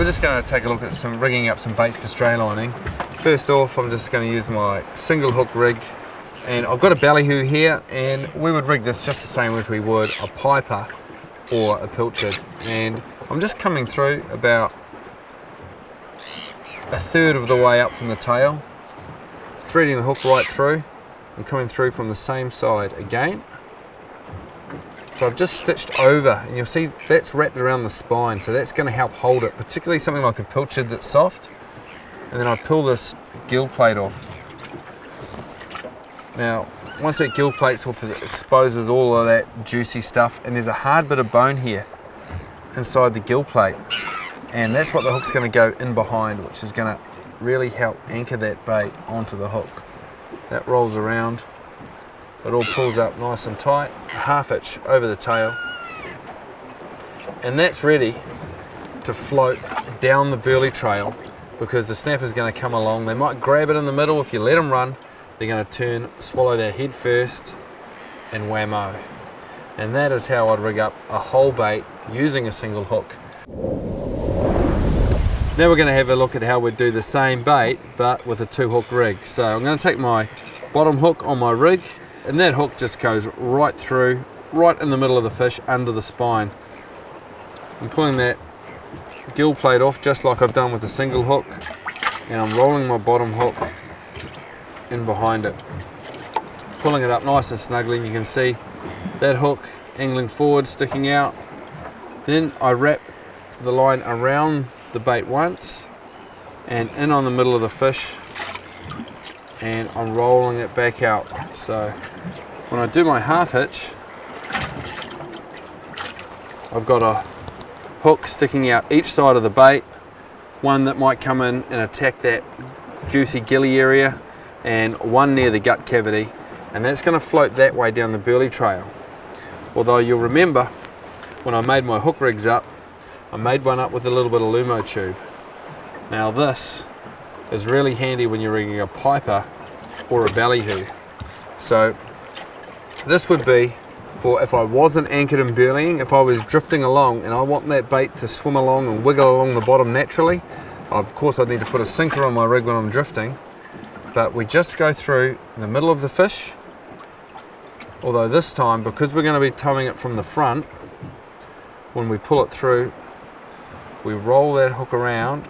we're just going to take a look at rigging up some baits for stray lining. First off, I'm just going to use my single hook rig, and I've got a ballyhoo here, and we would rig this just the same as we would a piper or a pilchard. And I'm just coming through about a third of the way up from the tail, threading the hook right through and coming through from the same side again. So I've just stitched over, and you'll see that's wrapped around the spine, so that's going to help hold it, particularly something like a pilchard that's soft. And then I pull this gill plate off. Now, once that gill plate's off, it exposes all of that juicy stuff, and there's a hard bit of bone here inside the gill plate, and that's what the hook's going to go in behind, which is going to really help anchor that bait onto the hook. That rolls around, it all pulls up nice and tight, a half inch over the tail, and that's ready to float down the burley trail, because the snapper's going to come along. They might grab it in the middle. If you let them run, they're going to swallow their head first, and whammo. And that is how I'd rig up a whole bait using a single hook. Now we're going to have a look at how we'd do the same bait but with a 2-hook rig. So I'm going to take my bottom hook on my rig, and that hook just goes right through, right in the middle of the fish, under the spine. I'm pulling that gill plate off just like I've done with a single hook, and I'm rolling my bottom hook in behind it, pulling it up nice and snugly, and you can see that hook angling forward, sticking out. Then I wrap the line around the bait once and in on the middle of the fish, and I'm rolling it back out. So when I do my half hitch, I've got a hook sticking out each side of the bait, one that might come in and attack that juicy gilly area, and one near the gut cavity, and that's going to float that way down the burley trail. Although you'll remember when I made my hook rigs up, I made one up with a little bit of Lumo tube. Now this is really handy when you're rigging a piper or a ballyhoo. So this would be for if I wasn't anchored and burleying, if I was drifting along and I want that bait to swim along and wiggle along the bottom naturally. Of course I'd need to put a sinker on my rig when I'm drifting, but we just go through the middle of the fish. Although this time, because we're going to be towing it from the front, when we pull it through, we roll that hook around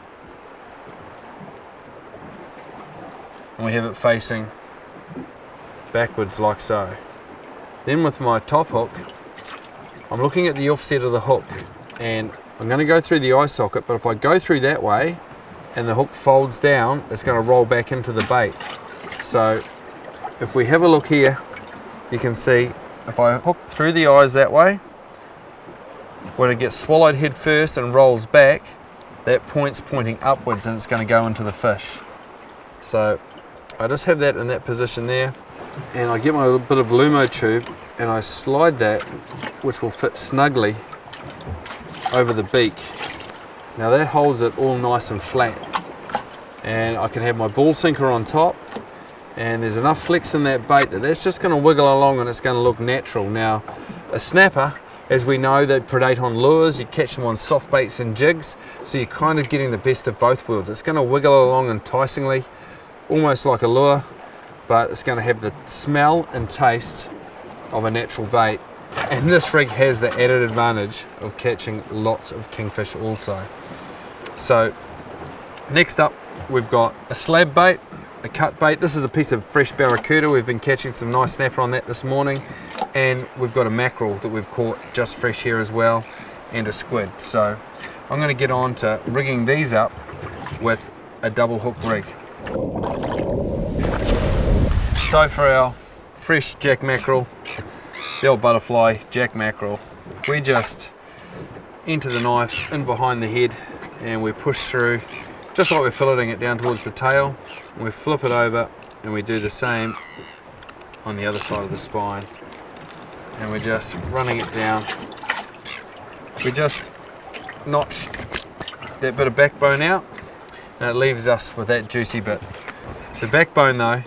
and we have it facing backwards like so. Then with my top hook, I'm looking at the offset of the hook, and I'm going to go through the eye socket, but if I go through that way and the hook folds down, it's going to roll back into the bait. So if we have a look here, you can see if I hook through the eyes that way, when it gets swallowed head first and rolls back, that point's pointing upwards and it's going to go into the fish. So I just have that in that position there, and I get my little bit of Lumo tube and I slide that, which will fit snugly over the beak. Now that holds it all nice and flat, and I can have my ball sinker on top, and there's enough flex in that bait that that's just going to wiggle along and it's going to look natural. Now a snapper, as we know, they predate on lures. You catch them on soft baits and jigs, so you're kind of getting the best of both worlds. It's going to wiggle along enticingly, almost like a lure, but it's going to have the smell and taste of a natural bait. And this rig has the added advantage of catching lots of kingfish also. So next up, we've got a slab bait, a cut bait. This is a piece of fresh barracuda. We've been catching some nice snapper on that this morning, and we've got a mackerel that we've caught just fresh here as well, and a squid. So I'm going to get on to rigging these up with a double hook rig. So for our fresh jack mackerel, the old butterfly jack mackerel, we just enter the knife in behind the head and we push through just like we're filleting it down towards the tail. We flip it over and we do the same on the other side of the spine, and we're just running it down. We just notch that bit of backbone out and it leaves us with that juicy bit. The backbone though,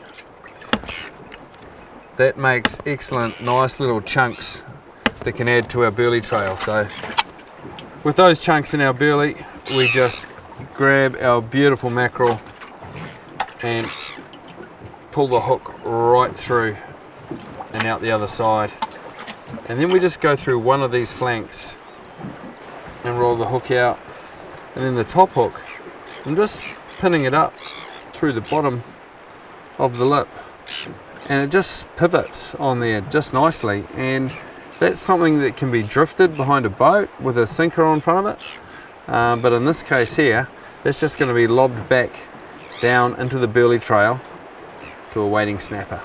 that makes excellent nice little chunks that can add to our burley trail. So with those chunks in our burley, we just grab our beautiful mackerel and pull the hook right through and out the other side. And then we just go through one of these flanks and roll the hook out. And then the top hook, I'm just pinning it up through the bottom of the lip. And it just pivots on there just nicely. And that's something that can be drifted behind a boat with a sinker on front of it. But in this case here, that's just going to be lobbed back down into the burley trail to a waiting snapper.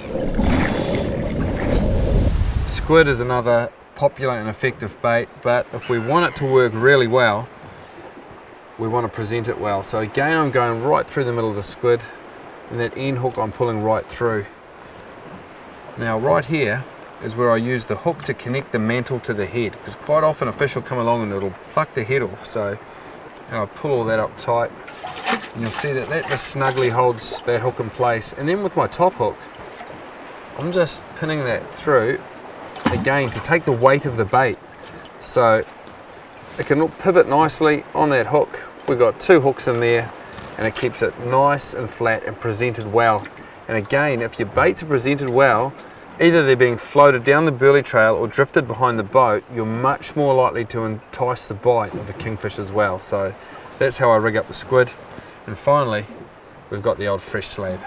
Squid is another popular and effective bait, but if we want it to work really well, we want to present it well. So again, I'm going right through the middle of the squid, and that end hook I'm pulling right through. Now right here is where I use the hook to connect the mantle to the head, because quite often a fish will come along and it'll pluck the head off. So and I pull all that up tight, and you'll see that that just snugly holds that hook in place. And then with my top hook, I'm just pinning that through again to take the weight of the bait, so it can pivot nicely on that hook. We've got two hooks in there, and it keeps it nice and flat and presented well. And again, if your baits are presented well, either they're being floated down the burley trail or drifted behind the boat, you're much more likely to entice the bite of a kingfish as well. So that's how I rig up the squid. And finally, we've got the old fresh slab.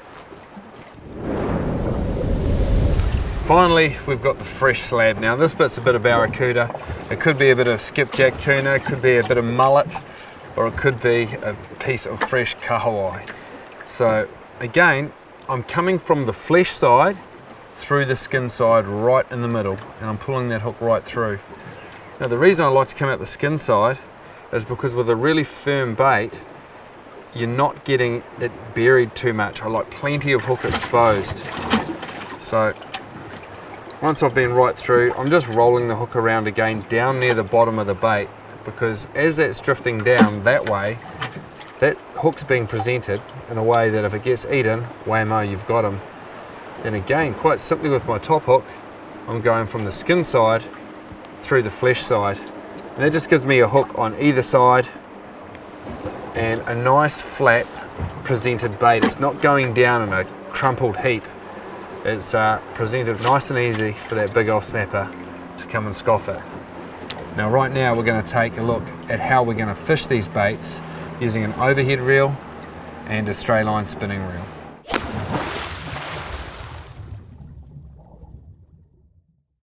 Finally, we've got the fresh slab. Now this bit's a bit of barracuda. It could be a bit of skipjack tuna, it could be a bit of mullet, or it could be a piece of fresh kahawai. So again, I'm coming from the flesh side through the skin side right in the middle, and I'm pulling that hook right through. Now the reason I like to come out the skin side is because with a really firm bait, you're not getting it buried too much. I like plenty of hook exposed. So once I've been right through, I'm just rolling the hook around again down near the bottom of the bait, because as that's drifting down that way, that hook's being presented in a way that if it gets eaten, whammo, you've got him. Then again, quite simply with my top hook, I'm going from the skin side through the flesh side. And that just gives me a hook on either side and a nice flat presented bait. It's not going down in a crumpled heap. It's presented nice and easy for that big old snapper to come and scoff it. Now right now we're going to take a look at how we're going to fish these baits using an overhead reel and a straight line spinning reel.